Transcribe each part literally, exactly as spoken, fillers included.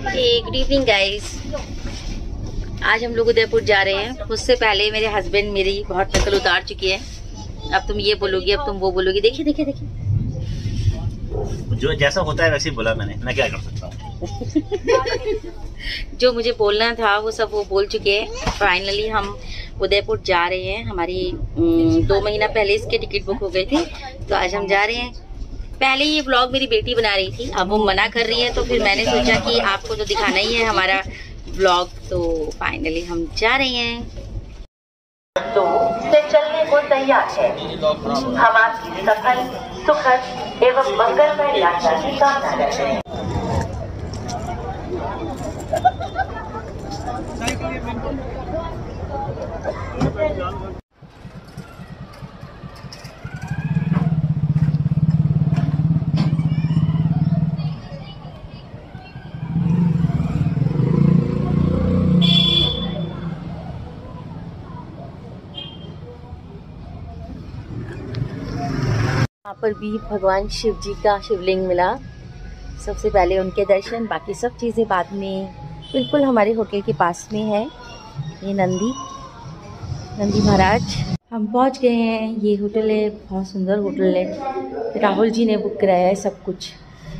Good evening guys. आज हम लोग उदयपुर जा रहे हैं। उससे पहले मेरे हस्बैंड मेरी बहुत नकल उतार चुकी है। अब तुम ये बोलोगी, अब तुम वो बोलोगी। देखिए देखिए देखिए, जो जैसा होता है वैसे ही बोला मैंने, मैं क्या कर सकता हूँ। जो मुझे बोलना था वो सब वो बोल चुके हैं। फाइनली हम उदयपुर जा रहे हैं। हमारी दो महीना पहले इसके टिकट बुक हो गई थी, तो आज हम जा रहे हैं। पहले ये व्लॉग मेरी बेटी बना रही थी, अब वो मना कर रही है, तो फिर मैंने सोचा कि आपको तो दिखाना ही है हमारा व्लॉग। तो फाइनली हम जा रहे हैं। तो से चलने को तैयार है। हम आपकी सफल, सुखद एवं मंगलमय यात्रा की कामना करते हैं। यहाँ पर भी भगवान शिव जी का शिवलिंग मिला। सबसे पहले उनके दर्शन, बाकी सब चीज़ें बाद में। बिल्कुल हमारे होटल के पास में है ये नंदी नंदी महाराज। हम पहुँच गए हैं। ये होटल है, बहुत सुंदर होटल है। राहुल जी ने बुक कराया है सब कुछ।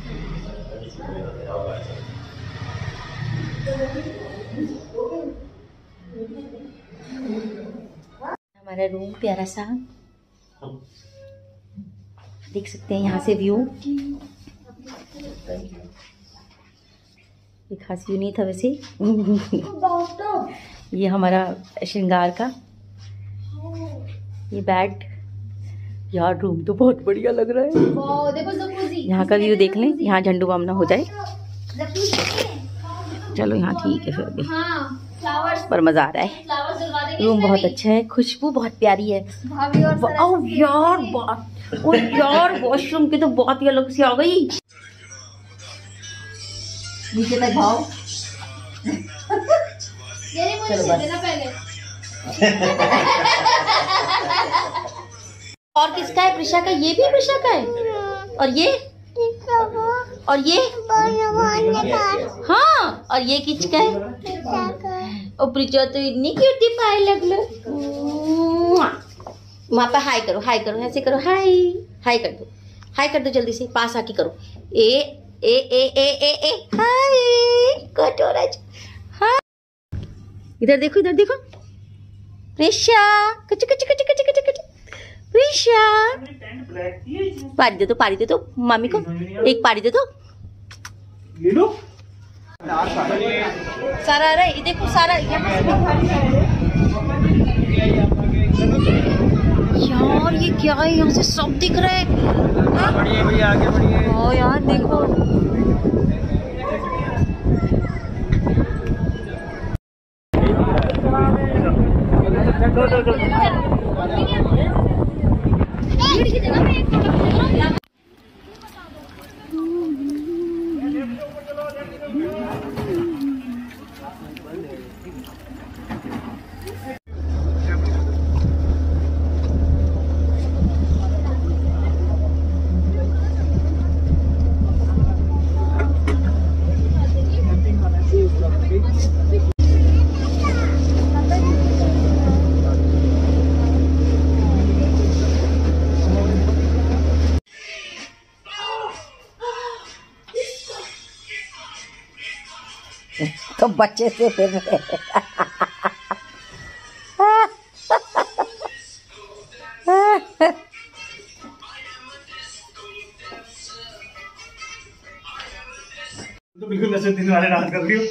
हमारा रूम प्यारा सा, देख सकते हैं यहाँ से व्यू। ये खास व्यू नहीं था वैसे। ये हमारा श्रृंगार का ये बेड। यार रूम तो बहुत बढ़िया लग रहा है। यहाँ का व्यू देख लें, यहाँ झंडू बामना हो जाए। चलो यहाँ ठीक है फिर भी, पर मजा आ रहा है। रूम बहुत अच्छा है, खुशबू बहुत प्यारी है। ओ यार बात ओ यार वॉशरूम की तो बहुत ही अलग सी आ गई। नीचे तक भाव। और किसका है? प्रिशा का। ये भी प्रिशा का है। और ये और ये हाँ, और ये किसका है? ओ प्रिशा तो इतनी क्यूटी पाए लग लो। वहाँ पे हाय करो, हाय करो, ऐसे करो, हाय हाय कर दो, हाय कर दो जल्दी से, पास आके करो। ए ए ए ए ए ए हाय कटोरा। हाँ इधर देखो, इधर देखो। प्रिशा कच कच कच कच कच कच। प्रिशा पारी दे दो, पारी दे दो मामी को, एक पारी दे दो। ये लो सारा आ रहा है, देखो सारा यहाँ से। यार ये क्या है? यहाँ से सब दिख रहा है। बढ़िया बढ़िया, आगे बढ़िए। ओ यार देखो, तो बच्चे से फिर तो बिल्कुल ऐसे दिन वाले रात कर रही हो।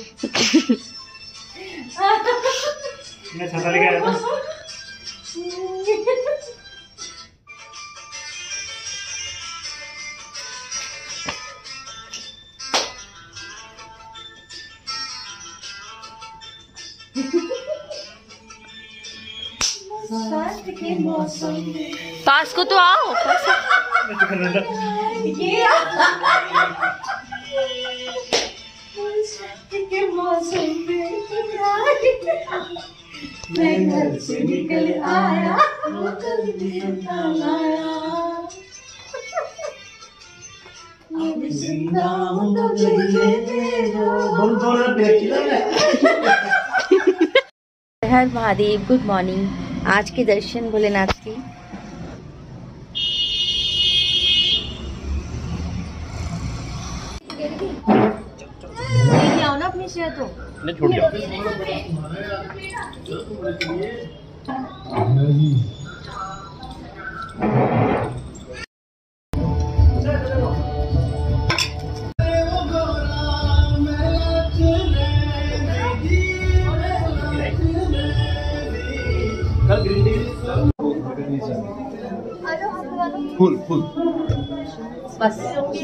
मैं छाता लेके आया था। पास को तो आओ। मैं घर से निकल आया, वो कल निकल आया। हर महादेव, गुड मॉर्निंग। आज के दर्शन भोलेनाथ के आओ ना अपनी शेयर तो नहीं छूट जाओ। फुल फुल बस।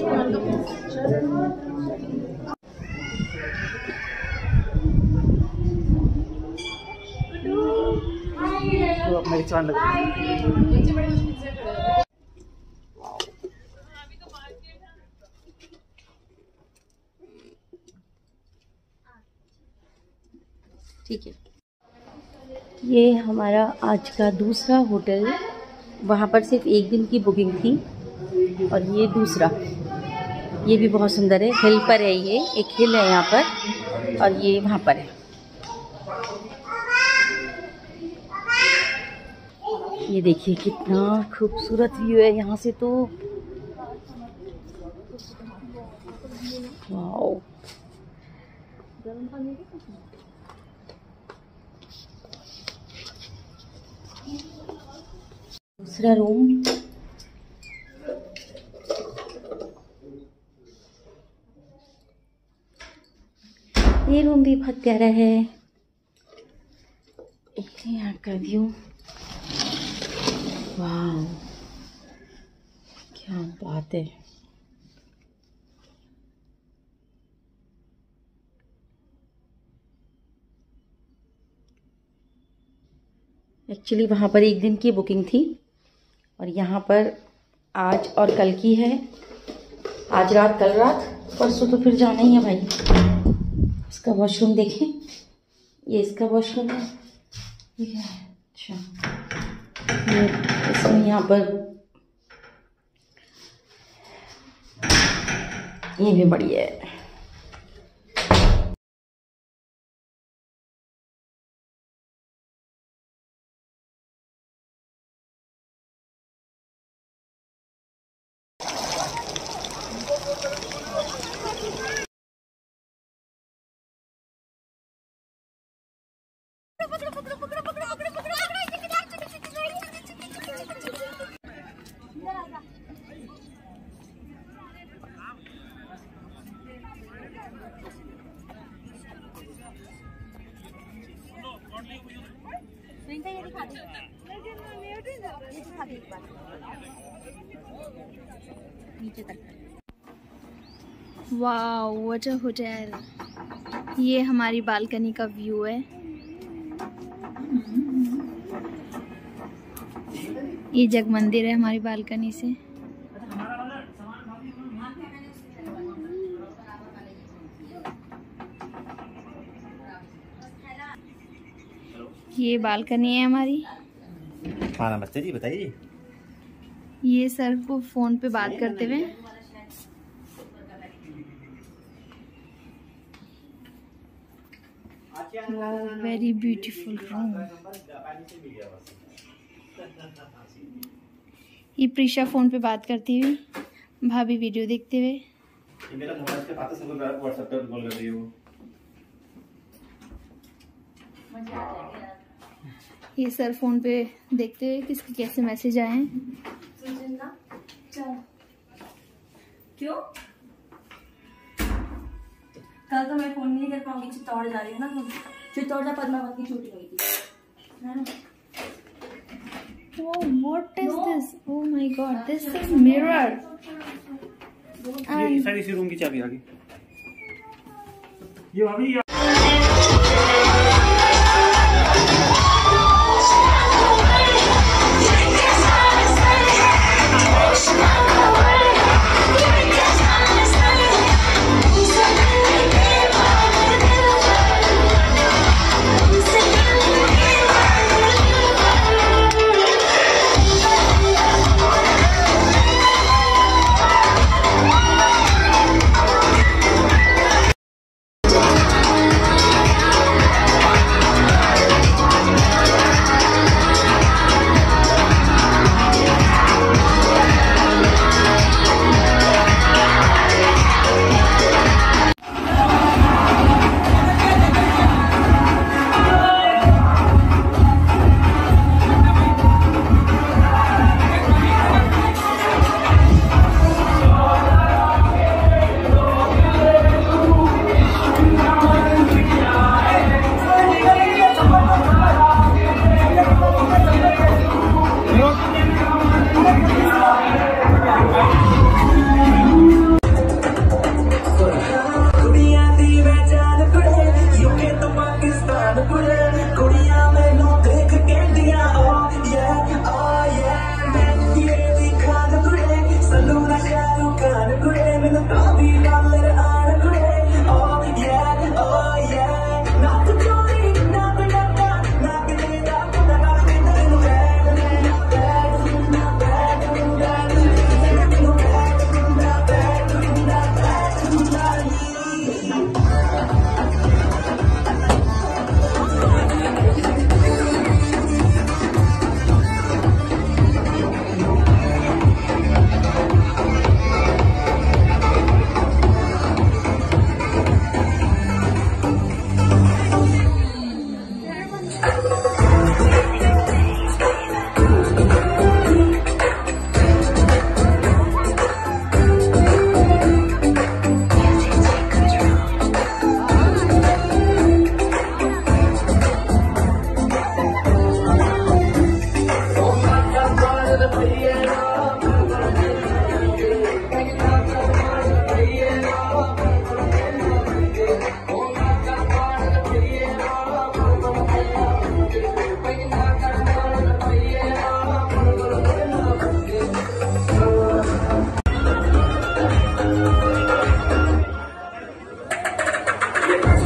तो अब मेरी चांद लगा। ठीक है, ये हमारा आज का दूसरा होटल। वहाँ पर सिर्फ एक दिन की बुकिंग थी और ये दूसरा, ये भी बहुत सुंदर है। हिल पर है, ये एक हिल है यहाँ पर और ये वहाँ पर है। ये देखिए कितना खूबसूरत व्यू है यहाँ से तो। वाओ, दूसरा रूम। ये रूम भी बहुत प्यारा है। यहाँ का व्यू, वाह क्या बात है। एक्चुअली वहाँ पर एक दिन की बुकिंग थी और यहाँ पर आज और कल की है। आज रात, कल रात, परसों तो फिर जाना ही है भाई। इसका वॉशरूम देखें, ये इसका वॉशरूम है। ठीक है, अच्छा, ये इसमें यहाँ पर ये भी बढ़िया है। Wow, what a hotel. ये हमारी बालकनी का व्यू है। ये जग मंदिर है हमारी बालकनी से। ये बालकनी है हमारी। हाँ नमस्ते जी, बताइए। ये सर को फोन पे बात करते हुए। Very beautiful room. ये प्रीशा फोन पे बात करती हुई, भाभी वीडियो देखते हुए। मेरा मोबाइल के पास सबको व्हाट्सएप पे कॉल कर रही हो। ये सर फोन पे देखते हुए किसके कैसे मैसेज आए हैं। क्यों? कल तो मैं फोन नहीं कर पाऊंगी, चित्तौड़ जा रही हूँ ना। चित्तौड़ जा पद्मावत की शूटिंग हुई थी, है ना? Oh, what is this? Oh my God, this is mirror. ये सारी इसी रूम की चाबी आ गई। ये भाभी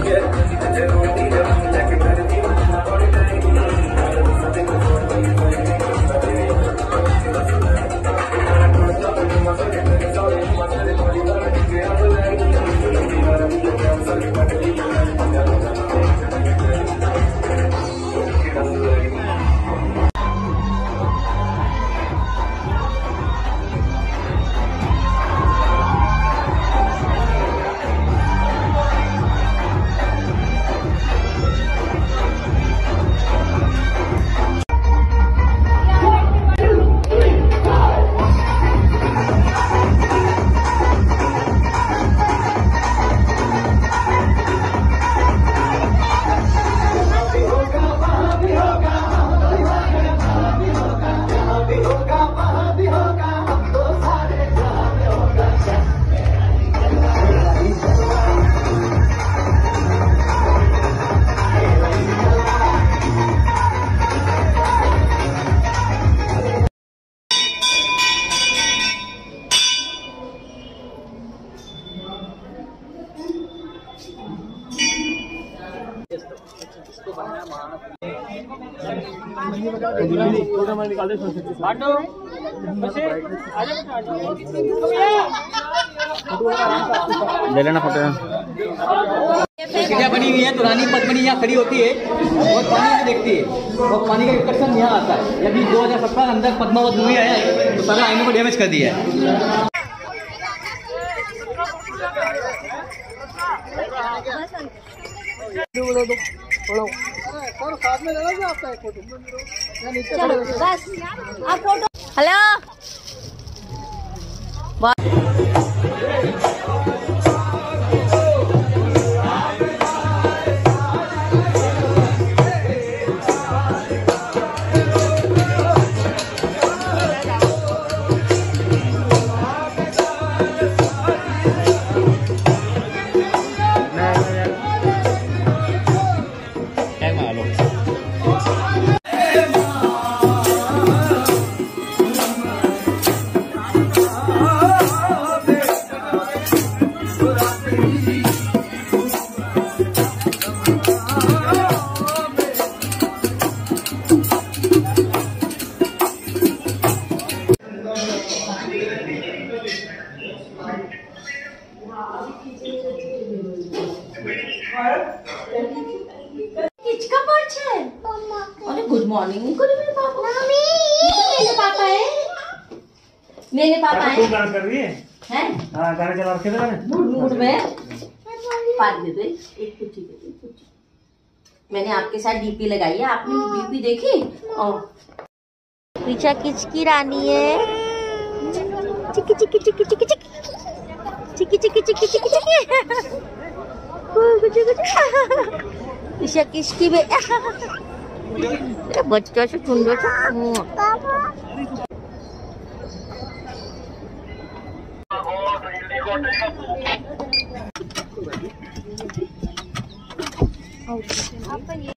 ले लेना फोटो। सीढ़ियाँ बनी हुई है तो रानी पद्मिनी यहाँ खड़ी होती है और पानी में देखती है और पानी का रिफ्लेक्शन यहाँ आता है। अभी दो हजार सत्रह अंदर पद्मावत मूवी आया है तो सारा आईने को डैमेज कर दिया है। हेलो किसका पर्स है? अरे गुड मॉर्निंग गुड मेरे पापा। मम्मी मेरे पापा है, मेरे पापा है। तू गाना कर रही है? हैं? हाँ गाना चला रखे थे मैंने। मूड मूड में पार्ट दे दो एक कुछ ठीक है कुछ। मैंने आपके साथ डीपी लगाई है, आपने डीपी देखी? और पीछा किसकी रानी है? चिकी चिकी चिकी चिकी चिकी चिकी चिकी चिकी चिकी चिकी ईशा किसकी बे बच्चा से सुंदर सा